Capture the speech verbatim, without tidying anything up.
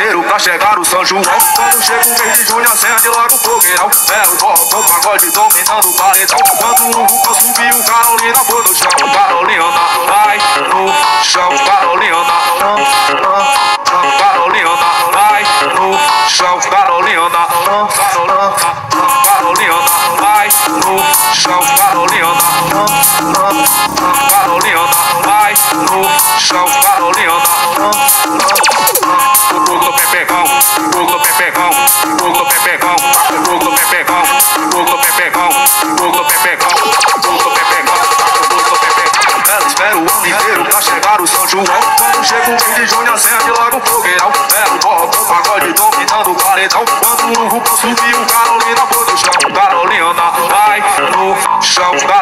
inteiro pra chegar no São João. Quando chega o mês de junho, acende logo o fogueirão. É o forró com pagode dominando o paredão. Quando o Ruca subiu, Carolina foi no chão. Carolina vai no chão. Carolina, Carolina vai no chão. Carolina, Carolina, Carolina vai no chão. Carolina, Carolina vai no chão. Carolina, o fogo do pepecão, o fogo do pepecão, o fogo do pepecão, o fogo do pepecão, o fogo do pepecão, o fogo do pepecão, o fogo do pepecão, o fogo do pepecão. Ela espera o ano inteiro pra chegar o São João. Quando chega o mês de junho, acende logo o fogueirão. É o forró com pagode dominando o paredão. Quando o Ruca subiu, Carolina foi no chão. Carolina vai no chão.